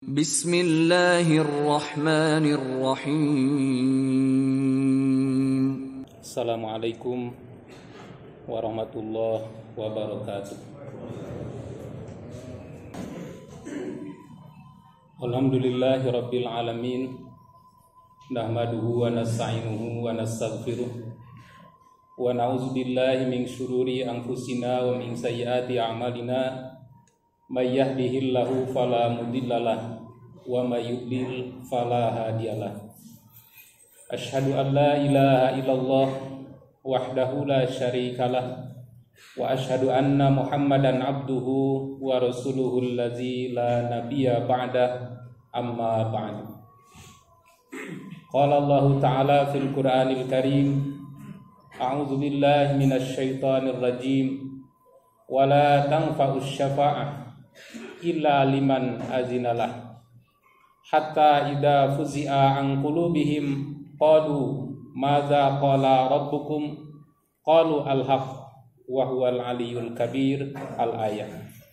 Bismillahirrahmanirrahim. Assalamualaikum warahmatullahi wabarakatuh. Alhamdulillahi rabbil alamin. Nahmaduhu wa nasta'inuhu wa nastaghfiruh. Wa na'udzu billahi min syururi anfusina wa min sayyiati a'malina. May yahdihillahu fala mudhillalah wa may yudlil fala hadiyalah. Asyhadu an la ilaha illallah wahdahu la syarikalah wa asyhadu anna Muhammadan abduhu wa rasuluhu allazi la nabiyya ba'dah, amma ba'du. Qala Allah ta'ala fil Qur'anil Karim, a'udzu billahi minasy syaithanir rajim, wa la tanfa'us syafa'ah illa liman azinalah, hatta idza fuzi'a an qulubihim qalu madza qala rabbukum qalu al-haq wa huwal aliyyul kabir. Al-ayat.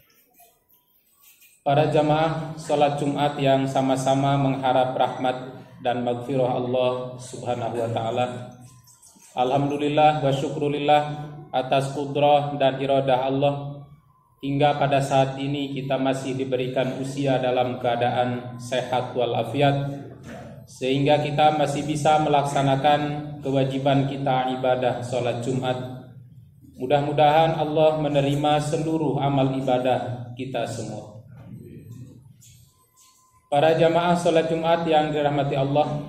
Para jamaah salat Jumat yang sama-sama mengharap rahmat dan maghfirah Allah Subhanahu wa taala. Alhamdulillah wa syukrulillah atas kudrah dan iradah Allah hingga pada saat ini kita masih diberikan usia dalam keadaan sehat walafiat, sehingga kita masih bisa melaksanakan kewajiban kita ibadah salat Jumat. Mudah-mudahan Allah menerima seluruh amal ibadah kita semua. Para jamaah salat Jumat yang dirahmati Allah,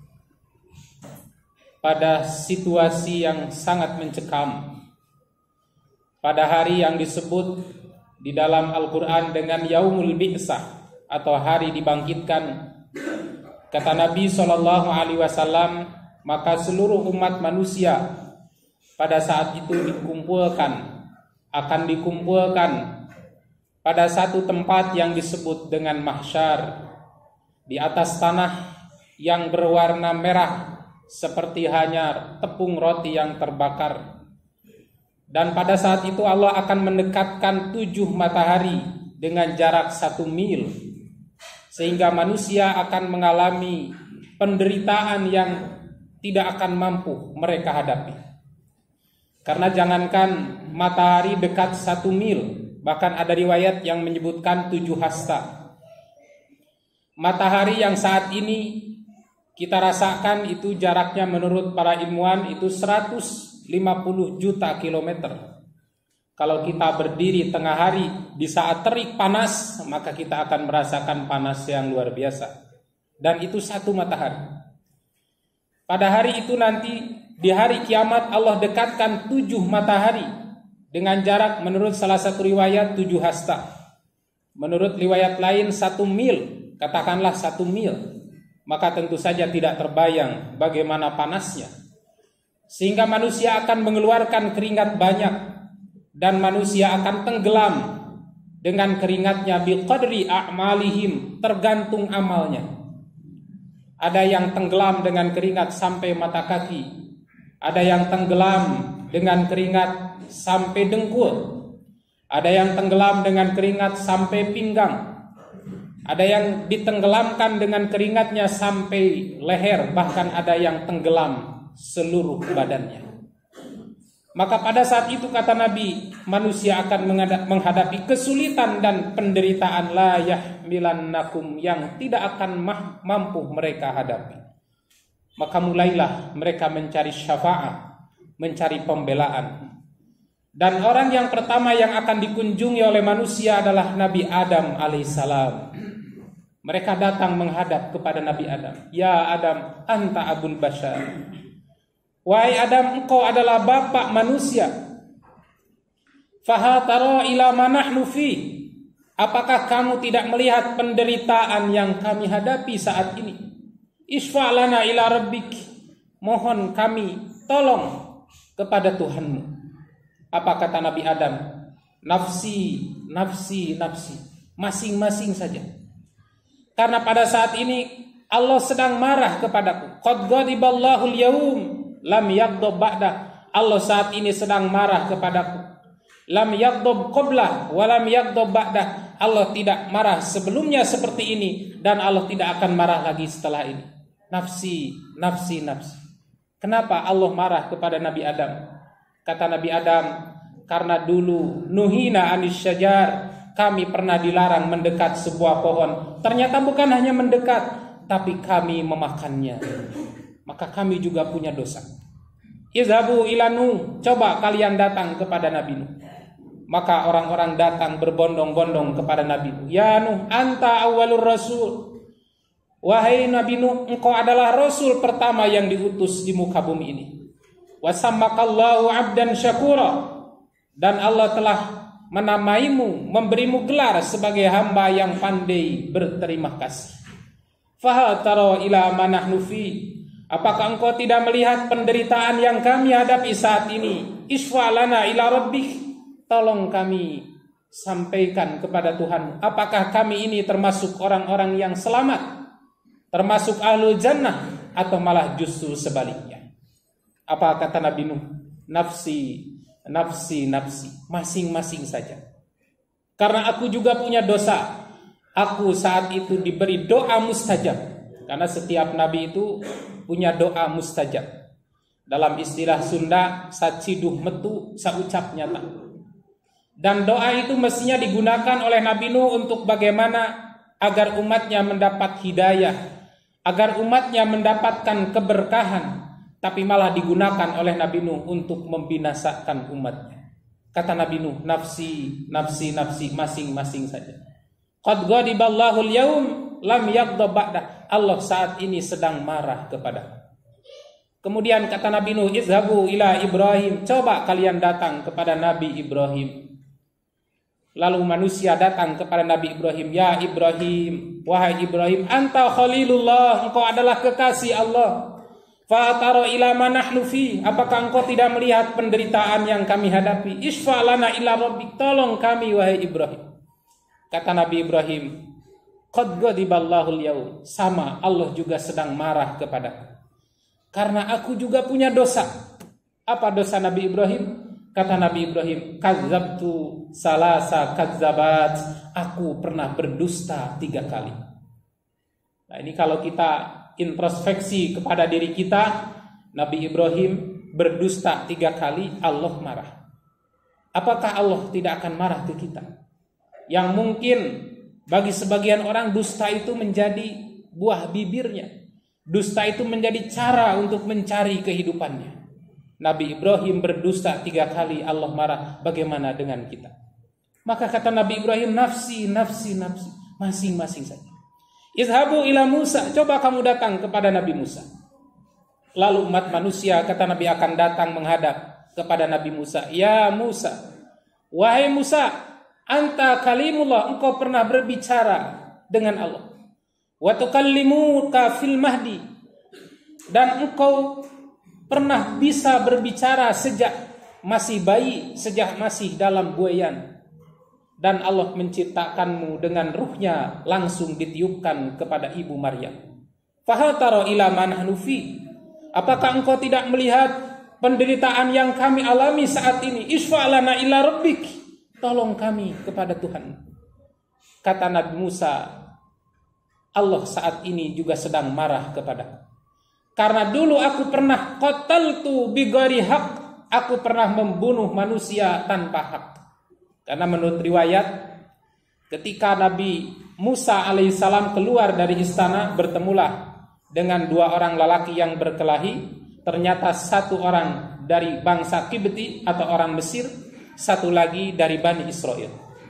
pada situasi yang sangat mencekam, pada hari yang disebut di dalam Al-Quran dengan Yaumul Bi'sah atau hari dibangkitkan, kata Nabi SAW, maka seluruh umat manusia pada saat itu akan dikumpulkan pada satu tempat yang disebut dengan mahsyar, di atas tanah yang berwarna merah seperti hanya tepung roti yang terbakar. Dan pada saat itu Allah akan mendekatkan 7 matahari dengan jarak 1 mil, sehingga manusia akan mengalami penderitaan yang tidak akan mampu mereka hadapi. Karena jangankan matahari dekat 1 mil, bahkan ada riwayat yang menyebutkan 7 hasta. Matahari yang saat ini kita rasakan itu jaraknya menurut para ilmuwan itu 150 juta kilometer. Kalau kita berdiri tengah hari di saat terik panas, maka kita akan merasakan panas yang luar biasa. Dan itu satu matahari. Pada hari itu nanti, di hari kiamat, Allah dekatkan 7 matahari dengan jarak menurut salah satu riwayat 7 hasta. Menurut riwayat lain 1 mil, katakanlah 1 mil. Maka tentu saja tidak terbayang bagaimana panasnya, sehingga manusia akan mengeluarkan keringat banyak dan manusia akan tenggelam dengan keringatnya biqadri a'malihim, tergantung amalnya. Ada yang tenggelam dengan keringat sampai mata kaki, ada yang tenggelam dengan keringat sampai dengkul, ada yang tenggelam dengan keringat sampai pinggang, ada yang ditenggelamkan dengan keringatnya sampai leher, bahkan ada yang tenggelam seluruh badannya. Maka pada saat itu kata Nabi, manusia akan menghadapi kesulitan dan penderitaan la yahmilannakum, yang tidak akan mampu mereka hadapi. Maka mulailah mereka mencari syafaat, mencari pembelaan. Dan orang yang pertama yang akan dikunjungi oleh manusia adalah Nabi Adam alaihissalam. Mereka datang menghadap kepada Nabi Adam. Ya Adam, anta abul bashar. Wahai Adam, engkau adalah bapak manusia. Fahal tara ila ma nahnu fi. Apakah kamu tidak melihat penderitaan yang kami hadapi saat ini? Isfa' lana ila rabbik. Mohon kami tolong kepada Tuhanmu. Apa kata Nabi Adam? Nafsi, nafsi, nafsi. Masing-masing saja. Karena pada saat ini Allah sedang marah kepadaku. Qad ghadiballahu al-yawm lam yaghdab ba'da. Allah saat ini sedang marah kepadaku. Lam yaghdab qabla wa lam yaghdab ba'da. Allah tidak marah sebelumnya seperti ini, dan Allah tidak akan marah lagi setelah ini. Nafsi, nafsi, nafsi. Kenapa Allah marah kepada Nabi Adam? Kata Nabi Adam, karena dulu nuhina anis syajar, kami pernah dilarang mendekat sebuah pohon. Ternyata bukan hanya mendekat, tapi kami memakannya. Maka kami juga punya dosa. Izhabu ila Nuh, coba kalian datang kepada Nabi Nuh. Maka orang-orang datang berbondong-bondong kepada Nabi Nuh. Ya Nuh, anta awwalur rasul. Wahai Nabi Nuh, engkau adalah rasul pertama yang diutus di muka bumi ini. Wasammakallahu abdan syakura. Dan Allah telah menamaimu, memberimu gelar sebagai hamba yang pandai berterima kasih. Fahal tara ila ma nahnu fi. Apakah engkau tidak melihat penderitaan yang kami hadapi saat ini? Isfa lana ila rabbik. Tolong kami sampaikan kepada Tuhan. Apakah kami ini termasuk orang-orang yang selamat, termasuk ahlul jannah, atau malah justru sebaliknya? Apa kata Nabi Nuh? Nafsi, nafsi, nafsi. Masing-masing saja. Karena aku juga punya dosa. Aku saat itu diberi doa mustajab. Karena setiap nabi itu punya doa mustajab. Dalam istilah Sunda, saciduh metu saucap nyata. Dan doa itu mestinya digunakan oleh Nabi Nuh untuk bagaimana agar umatnya mendapat hidayah, agar umatnya mendapatkan keberkahan, tapi malah digunakan oleh Nabi Nuh untuk membinasakan umatnya. Kata Nabi Nuh, nafsi, nafsi, nafsi, masing-masing saja. Qad ghadiballahu al-yaum lam yaghdab ba'da. Allah saat ini sedang marah kepada. Kemudian kata Nabi Nuh, izhabu ila Ibrahim, coba kalian datang kepada Nabi Ibrahim. Lalu manusia datang kepada Nabi Ibrahim. Ya Ibrahim, wahai Ibrahim, anta khalilullah, engkau adalah kekasih Allah. Fa'tara ila ma nahnu fi. Apakah engkau tidak melihat penderitaan yang kami hadapi? Isfa lana ila rabbik, tolong kami wahai Ibrahim. Kata Nabi Ibrahim, qad ghadiballahu al-yaum. Sama, Allah juga sedang marah kepadaku. Karena aku juga punya dosa. Apa dosa Nabi Ibrahim? Kata Nabi Ibrahim, kadzabtu salasa kadzabat. Aku pernah berdusta 3 kali. Nah, ini kalau kita introspeksi kepada diri kita, Nabi Ibrahim berdusta 3 kali, Allah marah. Apakah Allah tidak akan marah ke kita? Yang mungkin bagi sebagian orang dusta itu menjadi buah bibirnya. Dusta itu menjadi cara untuk mencari kehidupannya. Nabi Ibrahim berdusta 3 kali, Allah marah. Bagaimana dengan kita? Maka kata Nabi Ibrahim, nafsi, nafsi, nafsi. Masing-masing saja. Izhabu ila Musa, coba kamu datang kepada Nabi Musa. Lalu umat manusia, kata Nabi, akan datang menghadap kepada Nabi Musa. Ya Musa, wahai Musa, anta kalimullah, engkau pernah berbicara dengan Allah. Wa tukallimuka fil mahdi, dan engkau pernah bisa berbicara sejak masih bayi, sejak masih dalam buayan. Dan Allah menciptakanmu dengan ruhnya langsung ditiupkan kepada ibu Maryam. Fahal tara ila ma nahnu fi. Apakah engkau tidak melihat penderitaan yang kami alami saat ini? Isfa lana ila rabbik. Tolong kami kepada Tuhan. Kata Nabi Musa, Allah saat ini juga sedang marah kepadaku. Karena dulu aku pernah qataltu bighairi haq, aku pernah membunuh manusia tanpa hak. Karena menurut riwayat, ketika Nabi Musa alaihissalam keluar dari istana, bertemulah dengan 2 orang lelaki yang berkelahi. Ternyata 1 orang dari bangsa Kibti atau orang Mesir, 1 lagi dari Bani Israel.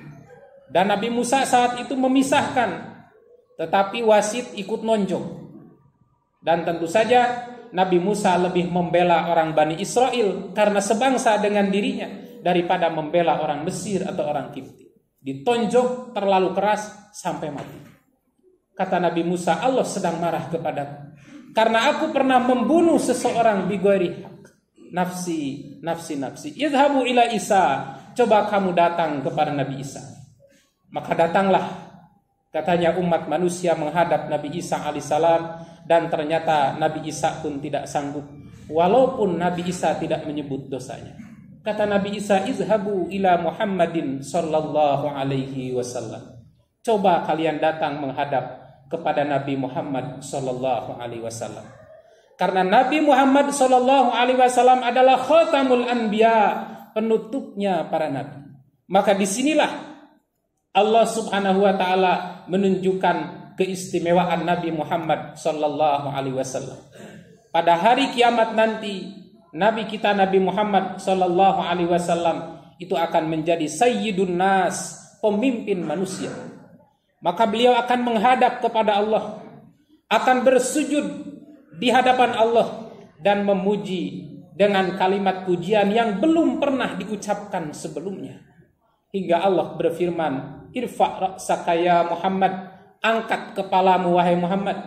Dan Nabi Musa saat itu memisahkan, tetapi wasit ikut nonjok. Dan tentu saja Nabi Musa lebih membela orang Bani Israel karena sebangsa dengan dirinya daripada membela orang Mesir atau orang Kipti. Ditonjok terlalu keras sampai mati. Kata Nabi Musa, Allah sedang marah kepadaku karena aku pernah membunuh seseorang bighairi haq. Nafsi, nafsi, nafsi. Idhabu ila Isa, coba kamu datang kepada Nabi Isa. Maka datanglah, katanya, umat manusia menghadap Nabi Isa alaihissalam. Dan ternyata Nabi Isa pun tidak sanggup, walaupun Nabi Isa tidak menyebut dosanya. Kata Nabi Isa, izhabu ila Muhammadin sallallahu alaihi wasallam. Coba kalian datang menghadap kepada Nabi Muhammad sallallahu alaihi wasallam. Karena Nabi Muhammad sallallahu alaihi wasallam adalah khatamul anbiya, penutupnya para nabi. Maka disinilah Allah Subhanahu wa taala menunjukkan keistimewaan Nabi Muhammad sallallahu alaihi wasallam. Pada hari kiamat nanti, Nabi kita Nabi Muhammad sallallahu alaihi wasallam itu akan menjadi sayyidun nas, pemimpin manusia. Maka beliau akan menghadap kepada Allah, akan bersujud di hadapan Allah dan memuji dengan kalimat pujian yang belum pernah diucapkan sebelumnya. Hingga Allah berfirman, "Irfa' ra'saka ya Muhammad," angkat kepalamu wahai Muhammad.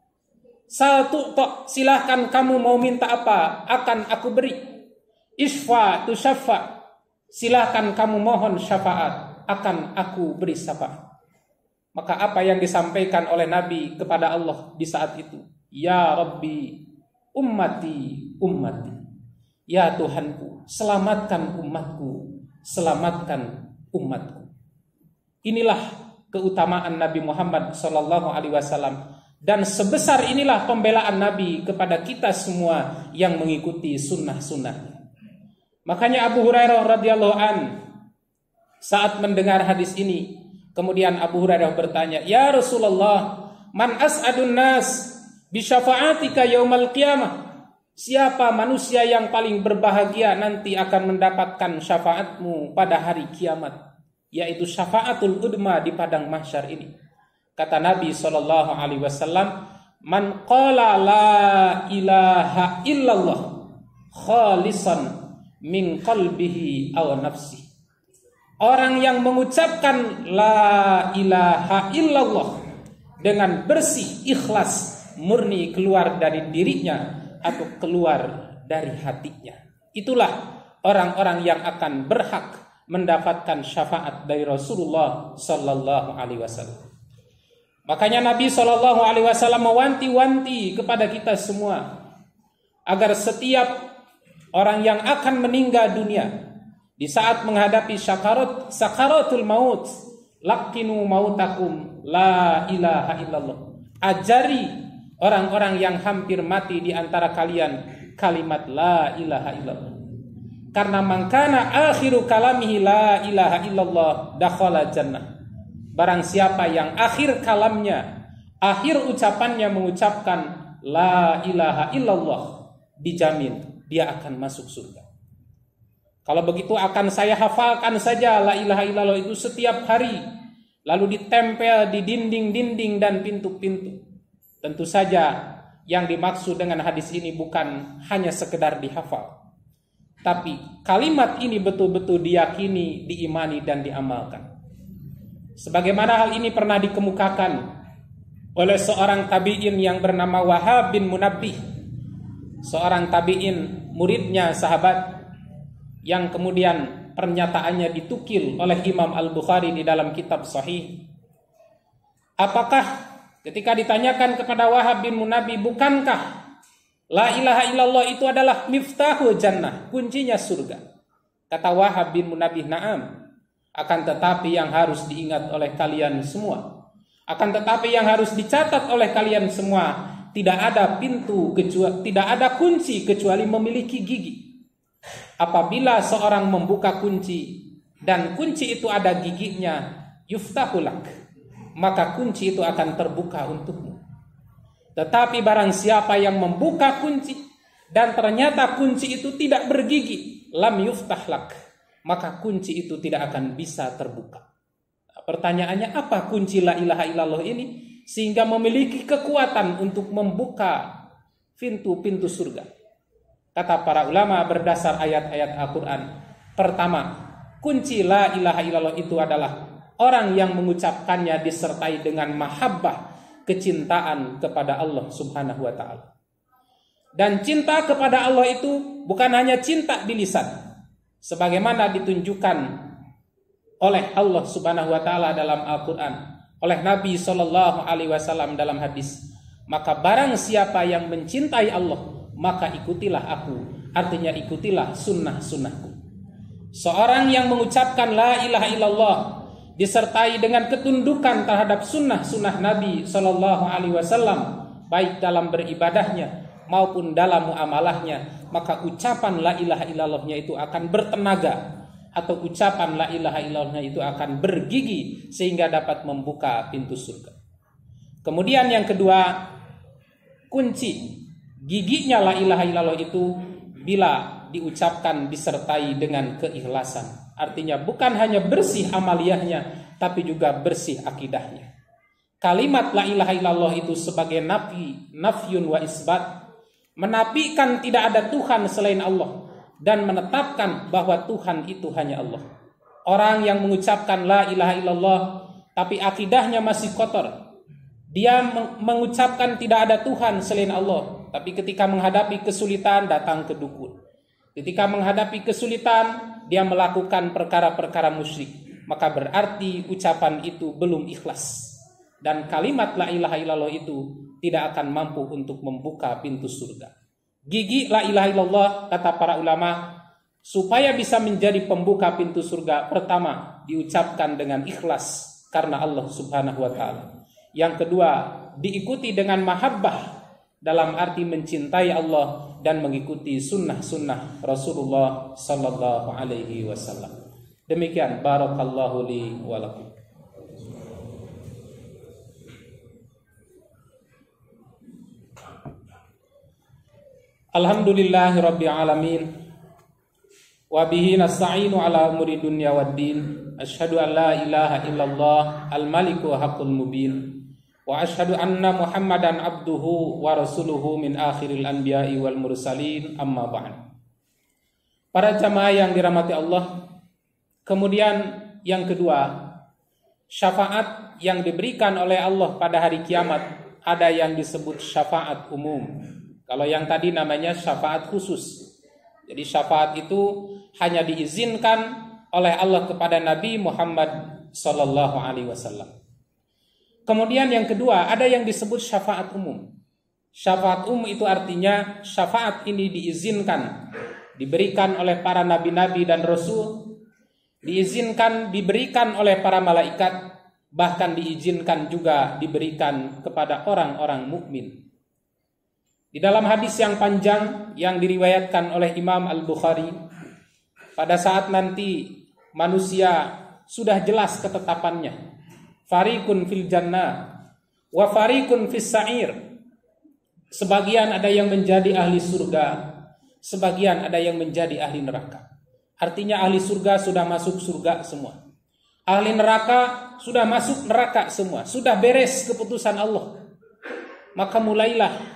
"Saltu'ta," silahkan kamu mau minta apa, akan aku beri. "Isfa' tusyaffa," silahkan kamu mohon syafaat, akan aku beri syafaat. Maka apa yang disampaikan oleh Nabi kepada Allah di saat itu? Ya Rabbi, ummati, ummati. Ya Tuhanku, selamatkan umatku, selamatkan umatku. Inilah keutamaan Nabi Muhammad sallallahu alaihi wasallam, dan sebesar inilah pembelaan Nabi kepada kita semua yang mengikuti sunnah-sunnahnya. Makanya Abu Hurairah radhiyallahu an saat mendengar hadis ini, kemudian Abu Hurairah bertanya, "Ya Rasulullah, man as'adun nas bi syafa'atika yaumal qiyamah?" Siapa manusia yang paling berbahagia nanti akan mendapatkan syafaatmu pada hari kiamat, yaitu syafaatul udma di padang mahsyar ini. Kata Nabi sallallahu alaihi wasallam, "Man qala la ilaha illallah khalisan min qalbihi aw nafsi." Orang yang mengucapkan la ilaha illallah dengan bersih, ikhlas, murni keluar dari dirinya atau keluar dari hatinya, itulah orang-orang yang akan berhak mendapatkan syafaat dari Rasulullah sallallahu alaihi wasallam. Makanya Nabi sallallahu alaihi wasallam mewanti-wanti kepada kita semua agar setiap orang yang akan meninggal dunia di saat menghadapi sakaratul maut, laqinu mautakum la ilaha illallah. Ajari orang-orang yang hampir mati di antara kalian kalimat la ilaha illallah. Karena mangkana akhiru kalamihi la ilaha illallah dakhala jannah. Barang siapa yang akhir kalamnya, akhir ucapannya mengucapkan la ilaha illallah, dijamin dia akan masuk surga. Kalau begitu akan saya hafalkan saja la ilaha illallah itu setiap hari, lalu ditempel di dinding-dinding dan pintu-pintu. Tentu saja yang dimaksud dengan hadis ini bukan hanya sekedar dihafal, tapi kalimat ini betul-betul diyakini, diimani dan diamalkan. Sebagaimana hal ini pernah dikemukakan oleh seorang tabi'in yang bernama Wahab bin Munabbih, seorang tabi'in muridnya sahabat yang kemudian pernyataannya ditukil oleh Imam Al-Bukhari di dalam kitab Sahih. Apakah ketika ditanyakan kepada Wahab bin Munabbih, bukankah la ilaha illallah itu adalah miftahul jannah, kuncinya surga? Kata Wahab bin Munabbih, na'am. Akan tetapi yang harus diingat oleh kalian semua, akan tetapi yang harus dicatat oleh kalian semua, tidak ada pintu kecuali, tidak ada kunci kecuali memiliki gigi. Apabila seorang membuka kunci dan kunci itu ada giginya, yuftahulak, maka kunci itu akan terbuka untukmu. Tetapi barang siapa yang membuka kunci dan ternyata kunci itu tidak bergigi, lam yuftahlak, maka kunci itu tidak akan bisa terbuka. Pertanyaannya, apa kunci la ilaha illallah ini sehingga memiliki kekuatan untuk membuka pintu-pintu surga? Kata para ulama berdasar ayat-ayat Al-Quran. Pertama, kunci la ilaha illallah itu adalah orang yang mengucapkannya disertai dengan mahabbah, kecintaan kepada Allah subhanahu wa ta'ala. Dan cinta kepada Allah itu bukan hanya cinta di lisan, sebagaimana ditunjukkan oleh Allah subhanahu wa ta'ala dalam Al-Quran, oleh Nabi SAW dalam hadis. Maka barang siapa yang mencintai Allah, maka ikutilah aku, artinya ikutilah sunnah-sunnahku. Seorang yang mengucapkan la ilaha illallah disertai dengan ketundukan terhadap sunnah-sunnah Nabi Shallallahu Alaihi Wasallam, baik dalam beribadahnya maupun dalam muamalahnya, maka ucapan la ilaha illallahnya itu akan bertenaga, atau ucapan la ilaha illallahnya itu akan bergigi sehingga dapat membuka pintu surga. Kemudian yang kedua, kunci giginya la ilaha illallah itu bila diucapkan disertai dengan keikhlasan. Artinya bukan hanya bersih amaliyahnya, tapi juga bersih akidahnya. Kalimat la ilaha illallah itu sebagai nafyun wa isbat, menafikan tidak ada Tuhan selain Allah dan menetapkan bahwa Tuhan itu hanya Allah. Orang yang mengucapkan la ilaha illallah tapi akidahnya masih kotor, dia mengucapkan tidak ada Tuhan selain Allah, tapi ketika menghadapi kesulitan datang ke dukun. Ketika menghadapi kesulitan dia melakukan perkara-perkara musyrik, maka berarti ucapan itu belum ikhlas. Dan kalimat la ilaha illallah itu tidak akan mampu untuk membuka pintu surga. Gigi la ilaha illallah, kata para ulama, supaya bisa menjadi pembuka pintu surga, pertama diucapkan dengan ikhlas karena Allah Subhanahu wa taala. Yang kedua, diikuti dengan mahabbah, dalam arti mencintai Allah dan mengikuti sunnah-sunnah Rasulullah sallallahu alaihi wasallam. Demikian, barakallahu li wa lakum. Alhamdulillahi rabbil alamin, wa bihi nasta'inu ala umuri dunya waddin. Asyhadu an la ilaha illallah al-maliku haqqul mubin, wa asyhadu anna Muhammadan abduhu wa rasuluhu min akhiril anbiya'i wal mursalin, amma ba'd. Para jamaah yang dirahmati Allah, kemudian yang kedua, syafaat yang diberikan oleh Allah pada hari kiamat ada yang disebut syafaat umum. Kalau yang tadi namanya syafaat khusus. Jadi syafaat itu hanya diizinkan oleh Allah kepada Nabi Muhammad sallallahu alaihi wasallam. Kemudian yang kedua, ada yang disebut syafaat umum. Syafaat umum itu artinya syafaat ini diizinkan, diberikan oleh para nabi-nabi dan rasul, diizinkan diberikan oleh para malaikat, bahkan diizinkan juga diberikan kepada orang-orang mukmin. Di dalam hadis yang panjang yang diriwayatkan oleh Imam Al-Bukhari, pada saat nanti manusia sudah jelas ketetapannya, fariqun fil jannah wa fariqun fis sa'ir. Sebagian ada yang menjadi ahli surga, sebagian ada yang menjadi ahli neraka. Artinya ahli surga sudah masuk surga semua, ahli neraka sudah masuk neraka semua, sudah beres keputusan Allah. Maka mulailah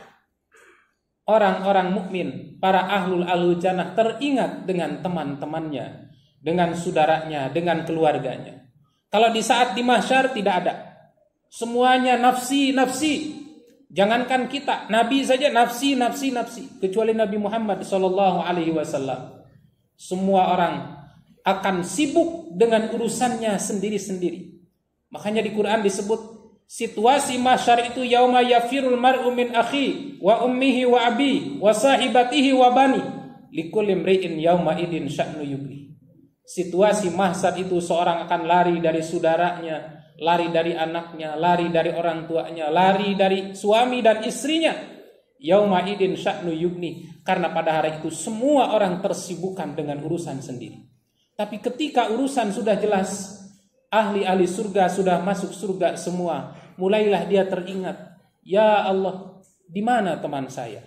orang-orang mukmin, para ahlul jannah teringat dengan teman-temannya, dengan saudaranya, dengan keluarganya. Kalau di saat di mahsyar tidak ada. Semuanya nafsi, nafsi. Jangankan kita, Nabi saja nafsi, nafsi, nafsi. Kecuali Nabi Muhammad sallallahu alaihi wasallam. Semua orang akan sibuk dengan urusannya sendiri-sendiri. Makanya di Quran disebut situasi mahsyar itu yauma yafirul mar'u min akhi wa ummihi wa abi wa sahibatihi wa bani likulli imri'in yauma idin sya'nu yubli. Situasi mahsyar itu seorang akan lari dari saudaranya, lari dari anaknya, lari dari orang tuanya, lari dari suami dan istrinya. Yauma idin sya'nu yubni, karena pada hari itu semua orang tersibukkan dengan urusan sendiri. Tapi ketika urusan sudah jelas, ahli-ahli surga sudah masuk surga semua, mulailah dia teringat, ya Allah, di mana teman saya?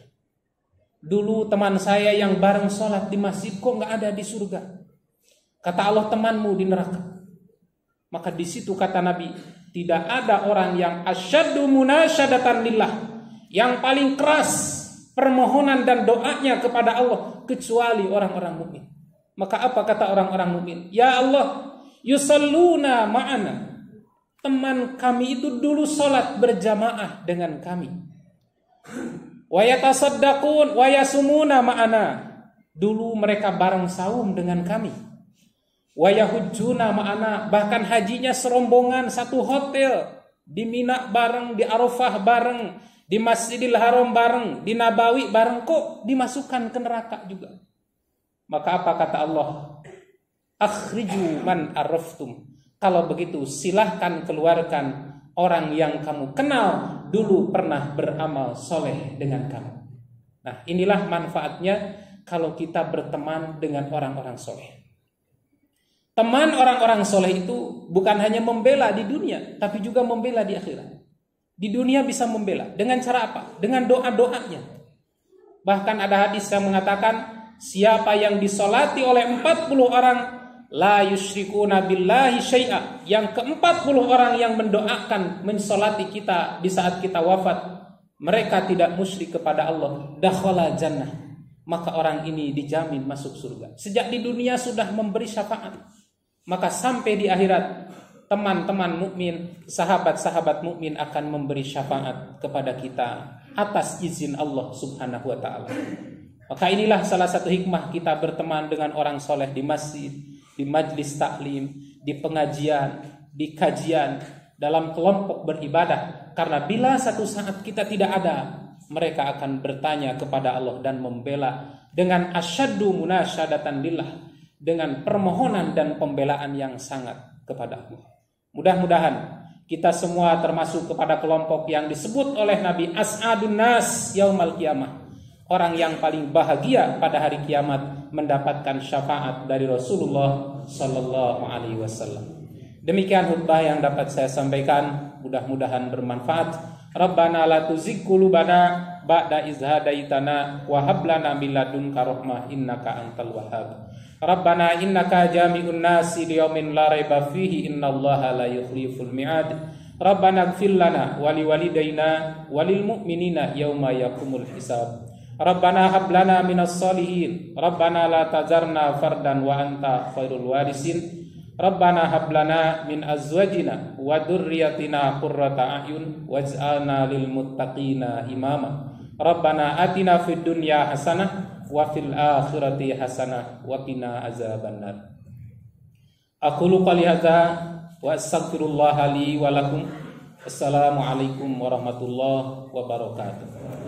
Dulu teman saya yang bareng sholat di masjid kok nggak ada di surga? Kata Allah, temanmu di neraka. Maka di situ kata Nabi, tidak ada orang yang asyaddu munasyadatan lillah, yang paling keras permohonan dan doanya kepada Allah kecuali orang-orang mukmin. Maka apa kata orang-orang mukmin? Ya Allah, yusalluna ma'ana. Teman kami itu dulu sholat berjamaah dengan kami. Wa yatasaddaqun wa yasumuna ma'ana. Dulu mereka bareng saum dengan kami. Wa yahujjuna ma'ana, bahkan hajinya serombongan satu hotel. Di Mina bareng, di Arafah bareng, di Masjidil Haram bareng, di Nabawi bareng, kok dimasukkan ke neraka juga. Maka apa kata Allah? Akhriju man araftum. Kalau begitu silahkan keluarkan orang yang kamu kenal dulu pernah beramal soleh dengan kamu. Nah, inilah manfaatnya kalau kita berteman dengan orang-orang soleh. Teman orang-orang soleh itu bukan hanya membela di dunia, tapi juga membela di akhirat. Di dunia bisa membela. Dengan cara apa? Dengan doa-doanya. Bahkan ada hadis yang mengatakan, siapa yang disolati oleh 40 orang, la yusyrikuna billahi syai'a, yang ke-40 orang yang mendoakan, mensolati kita di saat kita wafat, mereka tidak musyrik kepada Allah, dakhala jannah, maka orang ini dijamin masuk surga. Sejak di dunia sudah memberi syafaat, maka sampai di akhirat teman-teman mukmin, sahabat-sahabat mukmin akan memberi syafaat kepada kita atas izin Allah Subhanahu wa taala. Maka inilah salah satu hikmah kita berteman dengan orang soleh di masjid, di majlis taklim, di pengajian, di kajian, dalam kelompok beribadah. Karena bila satu saat kita tidak ada, mereka akan bertanya kepada Allah dan membela dengan asyaddu munasyadatan lillah, dengan permohonan dan pembelaan yang sangat kepada Allah. Mudah-mudahan kita semua termasuk kepada kelompok yang disebut oleh Nabi as'adun nas yaumal qiyamah, orang yang paling bahagia pada hari kiamat mendapatkan syafaat dari Rasulullah sallallahu alaihi wasallam. Demikian khutbah yang dapat saya sampaikan, mudah-mudahan bermanfaat. Rabbana la tuzigh qulubana ba'da idh hadaitana wa hab lana min ladunka rahmah innaka antal wahhab. Rabbana innaka jami'un nasi liyaumin la raiba fihi innallaha la yukhliful mi'ad. Rabbana ighfir lana wa liwalidayna walil mu'minina yauma yaqumul hisab. Rabbana hab lana minas solihin. Rabbana la tazarna fardan wa anta khairul warisin. Rabbana hab lana min azwajina wa dzurriyyatina qurrata a'yun waj'alna lil muttaqina imama. Rabbana atina fid dunya hasanah wa fil akhirati hasanah wa qina azabannar. Aqulu qouli hadza wa astaghfirullah li wa lakum. Assalamualaikum warahmatullahi wabarakatuh.